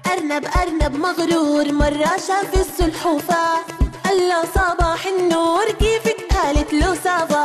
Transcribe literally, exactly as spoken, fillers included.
أرنب أرنب مغرور مرة شاف السلحفاة، قال له صباح النور كيفك؟ قالت له صباح